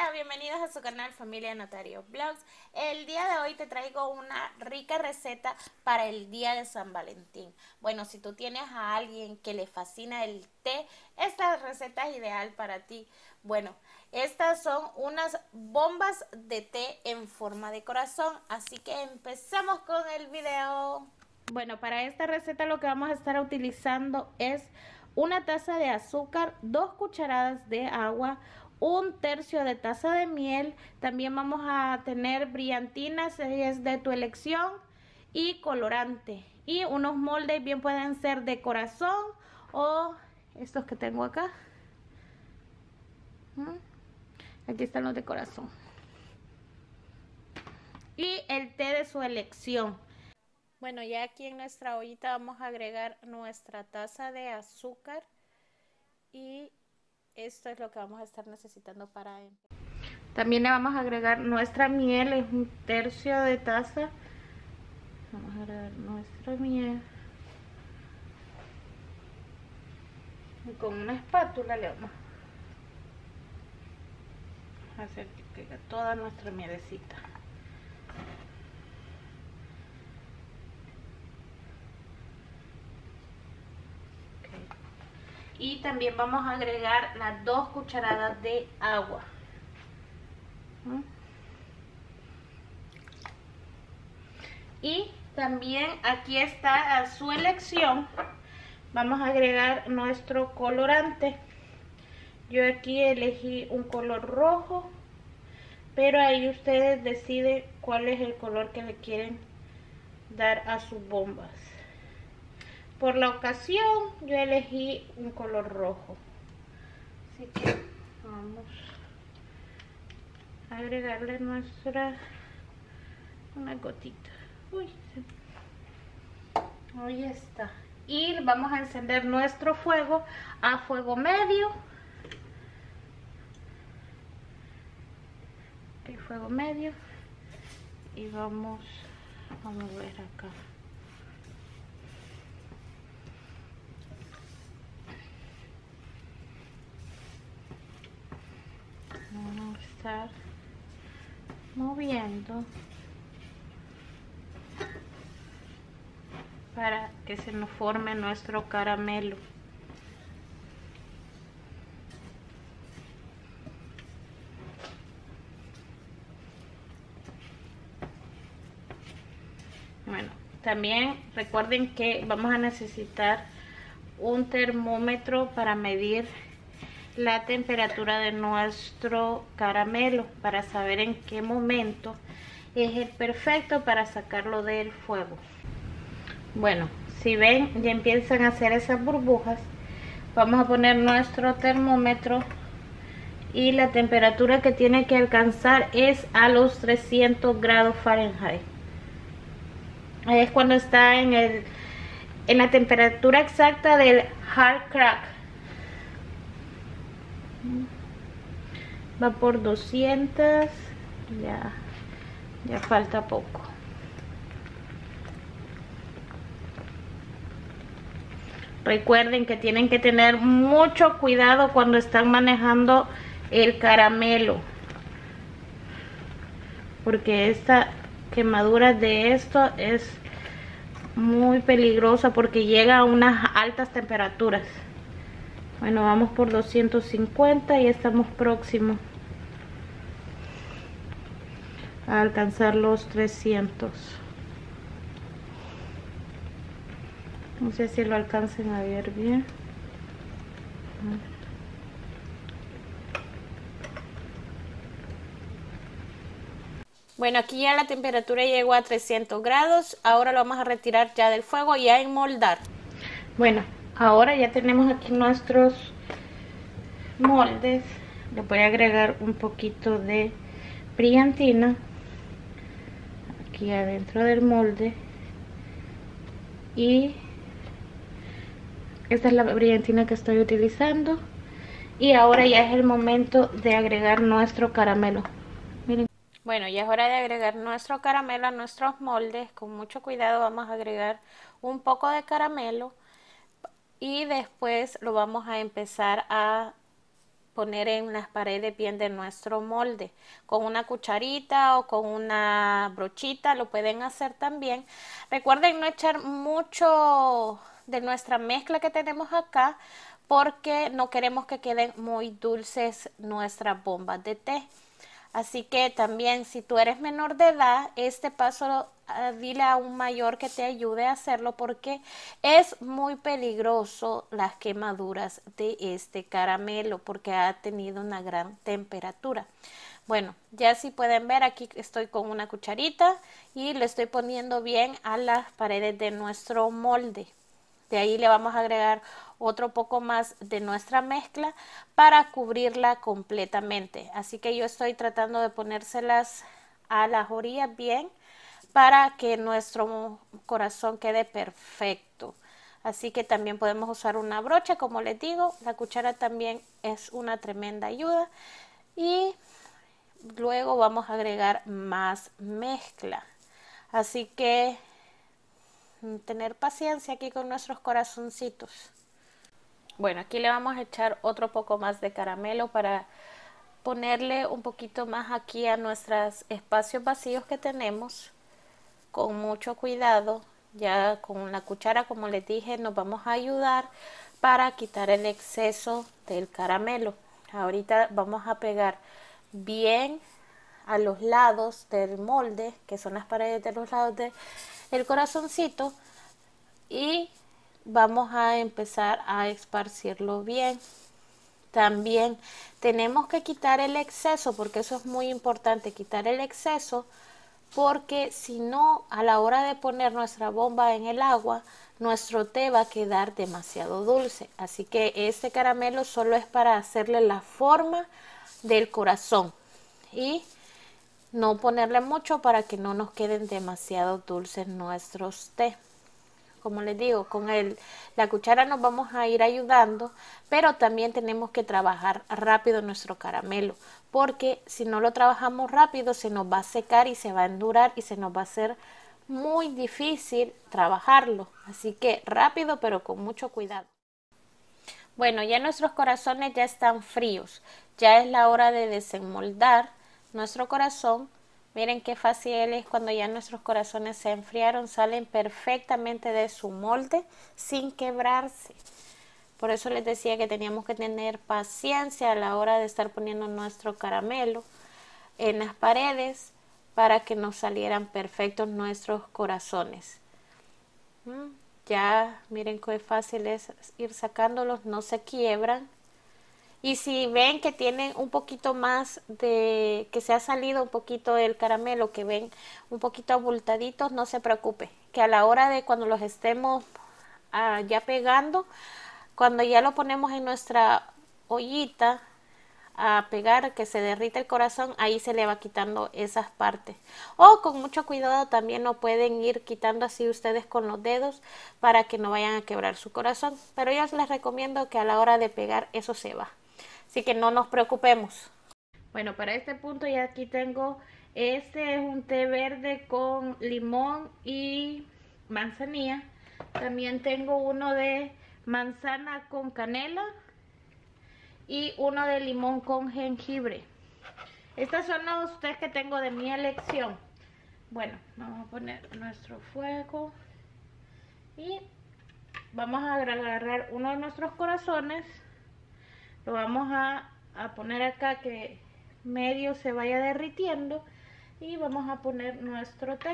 Hola, bienvenidos a su canal Familia Notario Vlogs. El día de hoy te traigo una rica receta para el día de San Valentín. Bueno, si tú tienes a alguien que le fascina el té, esta receta es ideal para ti. Bueno, estas son unas bombas de té en forma de corazón, así que empezamos con el video. Bueno, para esta receta lo que vamos a estar utilizando es una taza de azúcar, 2 cucharadas de agua, 1/3 de taza de miel. También vamos a tener brillantina, si es de tu elección, y colorante. Y unos moldes, bien pueden ser de corazón o estos que tengo acá. Aquí están los de corazón. Y el té de su elección. Bueno, ya aquí en nuestra ollita vamos a agregar nuestra taza de azúcar y esto es lo que vamos a estar necesitando para empezar. También le vamos a agregar nuestra miel, es 1/3 de taza. Vamos a agregar nuestra miel. Y con una espátula le vamos a hacer que caiga toda nuestra mielecita. Y también vamos a agregar las 2 cucharadas de agua. Y también aquí está a su elección. Vamos a agregar nuestro colorante. Yo aquí elegí un color rojo, pero ahí ustedes deciden cuál es el color que le quieren dar a sus bombas. Por la ocasión yo elegí un color rojo, así que vamos a agregarle una gotita. Ahí está. Y vamos a encender nuestro fuego a fuego medio. El fuego medio. Y vamos a mover acá. Vamos a estar moviendo para que se nos forme nuestro caramelo. Bueno, también recuerden que vamos a necesitar un termómetro para medir la temperatura de nuestro caramelo, para saber en qué momento es el perfecto para sacarlo del fuego. Bueno, si ven, ya empiezan a hacer esas burbujas. Vamos a poner nuestro termómetro y la temperatura que tiene que alcanzar es a los 300 grados Fahrenheit. Ahí es cuando está en la temperatura exacta del hard crack. Va por 200, ya falta poco. Recuerden que tienen que tener mucho cuidado cuando están manejando el caramelo, porque esta quemadura de esto es muy peligrosa porque llega a unas altas temperaturas. Bueno, vamos por 250 y estamos próximos a alcanzar los 300. No sé si lo alcancen a ver bien. Bueno, aquí ya la temperatura llegó a 300 grados. Ahora lo vamos a retirar ya del fuego y a enmoldar. Bueno, ahora ya tenemos aquí nuestros moldes. Le voy a agregar un poquito de brillantina aquí adentro del molde. Y esta es la brillantina que estoy utilizando. Y ahora ya es el momento de agregar nuestro caramelo. Miren. Bueno, ya es hora de agregar nuestro caramelo a nuestros moldes. Con mucho cuidado vamos a agregar un poco de caramelo y después lo vamos a empezar a poner en las paredes bien de nuestro molde. Con una cucharita o con una brochita lo pueden hacer también. Recuerden no echar mucho de nuestra mezcla que tenemos acá, porque no queremos que queden muy dulces nuestras bombas de té. Así que también, si tú eres menor de edad, este paso dile a un mayor que te ayude a hacerlo, porque es muy peligroso las quemaduras de este caramelo porque ha tenido una gran temperatura. Bueno, ya si pueden ver, aquí estoy con una cucharita y le estoy poniendo bien a las paredes de nuestro molde. De ahí le vamos a agregar otro poco más de nuestra mezcla para cubrirla completamente. Así que yo estoy tratando de ponérselas a las orillas bien para que nuestro corazón quede perfecto. Así que también podemos usar una brocha, como les digo. La cuchara también es una tremenda ayuda. Y luego vamos a agregar más mezcla. Así que tener paciencia aquí con nuestros corazoncitos. Bueno, aquí le vamos a echar otro poco más de caramelo para ponerle un poquito más aquí a nuestros espacios vacíos que tenemos. Con mucho cuidado, ya con la cuchara, como les dije, nos vamos a ayudar para quitar el exceso del caramelo. Ahorita vamos a pegar bien a los lados del molde, que son las paredes de los lados del corazoncito, y vamos a empezar a esparcirlo bien. También tenemos que quitar el exceso, porque eso es muy importante, quitar el exceso, porque si no, a la hora de poner nuestra bomba en el agua, nuestro té va a quedar demasiado dulce. Así que este caramelo solo es para hacerle la forma del corazón y no ponerle mucho para que no nos queden demasiado dulces nuestros té. Como les digo, con la cuchara nos vamos a ir ayudando, pero también tenemos que trabajar rápido nuestro caramelo, porque si no lo trabajamos rápido se nos va a secar y se va a endurar y se nos va a hacer muy difícil trabajarlo. Así que rápido, pero con mucho cuidado. Bueno, ya nuestros corazones ya están fríos, ya es la hora de desenmoldar nuestro corazón. Miren qué fácil es cuando ya nuestros corazones se enfriaron, salen perfectamente de su molde sin quebrarse. Por eso les decía que teníamos que tener paciencia a la hora de estar poniendo nuestro caramelo en las paredes para que nos salieran perfectos nuestros corazones. Ya miren qué fácil es ir sacándolos, no se quiebran. Y si ven que tienen un poquito más de, que se ha salido un poquito del caramelo, que ven un poquito abultaditos, no se preocupe, que a la hora de cuando los estemos ya pegando, cuando ya lo ponemos en nuestra ollita a pegar, que se derrita el corazón, ahí se le va quitando esas partes. O con mucho cuidado también lo pueden ir quitando así ustedes con los dedos para que no vayan a quebrar su corazón. Pero yo les recomiendo que a la hora de pegar eso se va. Así que no nos preocupemos. Bueno, para este punto ya aquí tengo, este es un té verde con limón y manzanilla. También tengo uno de manzana con canela y uno de limón con jengibre. Estos son los tés que tengo de mi elección. Bueno, vamos a poner nuestro fuego y vamos a agarrar uno de nuestros corazones. Lo vamos a poner acá que medio se vaya derritiendo y vamos a poner nuestro té.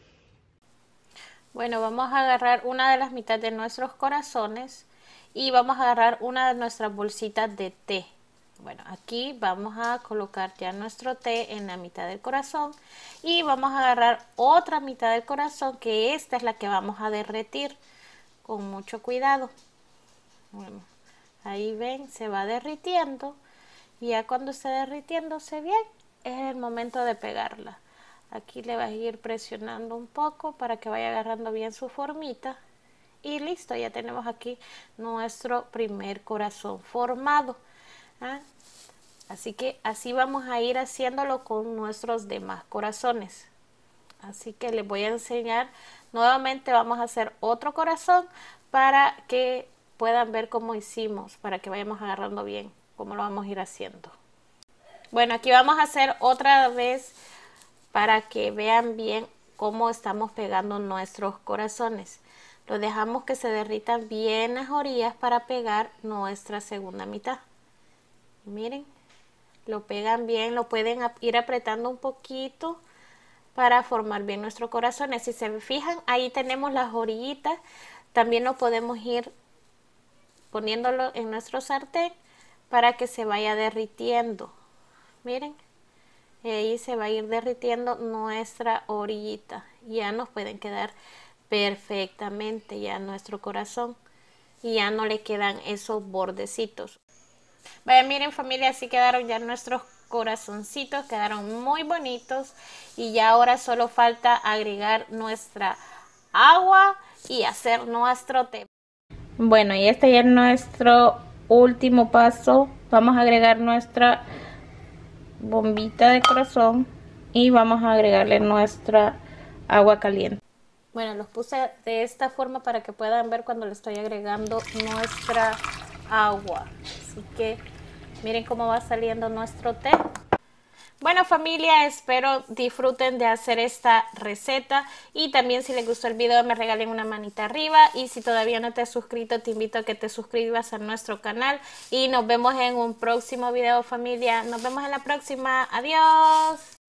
Bueno, vamos a agarrar una de las mitades de nuestros corazones y vamos a agarrar una de nuestras bolsitas de té. Bueno, aquí vamos a colocar ya nuestro té en la mitad del corazón y vamos a agarrar otra mitad del corazón, que esta es la que vamos a derretir con mucho cuidado. Bueno, ahí ven, se va derritiendo y ya cuando esté derritiéndose bien es el momento de pegarla. Aquí le vas a ir presionando un poco para que vaya agarrando bien su formita y listo, ya tenemos aquí nuestro primer corazón formado. Así que así vamos a ir haciéndolo con nuestros demás corazones. Así que les voy a enseñar nuevamente, vamos a hacer otro corazón para que puedan ver cómo hicimos, para que vayamos agarrando bien cómo lo vamos a ir haciendo. Bueno, aquí vamos a hacer otra vez para que vean bien cómo estamos pegando nuestros corazones. Lo dejamos que se derritan bien las orillas para pegar nuestra segunda mitad. Miren, lo pegan bien, lo pueden ir apretando un poquito para formar bien nuestros corazones. Si se fijan, ahí tenemos las orillitas. También lo podemos ir poniéndolo en nuestro sartén para que se vaya derritiendo. Miren, ahí se va a ir derritiendo nuestra orillita. Ya nos pueden quedar perfectamente ya nuestro corazón y ya no le quedan esos bordecitos. Vaya, miren familia, así quedaron ya nuestros corazoncitos, quedaron muy bonitos y ya ahora solo falta agregar nuestra agua y hacer nuestro té. Bueno, y este ya es nuestro último paso. Vamos a agregar nuestra bombita de corazón y vamos a agregarle nuestra agua caliente. Bueno, los puse de esta forma para que puedan ver cuando le estoy agregando nuestra agua. Así que miren cómo va saliendo nuestro té. Bueno familia, espero disfruten de hacer esta receta y también si les gustó el video me regalen una manita arriba y si todavía no te has suscrito te invito a que te suscribas a nuestro canal y nos vemos en un próximo video familia. Nos vemos en la próxima. Adiós.